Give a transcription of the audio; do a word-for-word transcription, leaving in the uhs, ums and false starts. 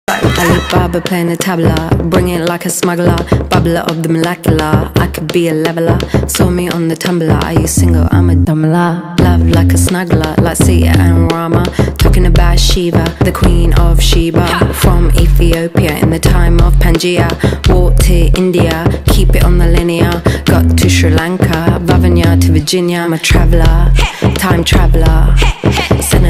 Alibaba playing the tabla, bring it like a smuggler, bubbler of the molecular. I could be a leveler, saw me on the tumbler. Are you single? I'm a dumbler. Love like a snuggler, like Sita and Rama. Talking about Shiva, the queen of Sheba. From Ethiopia in the time of Pangaea. Walked to India, keep it on the linear. Got to Sri Lanka, Vavanya to Virginia. I'm a traveller, time traveller.